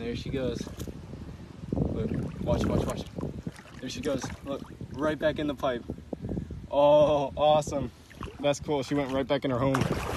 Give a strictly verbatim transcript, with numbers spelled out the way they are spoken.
there she goes. Look, watch, watch, watch. There she goes. Look, right back in the pipe. Oh, awesome. That's cool. She went right back in her home.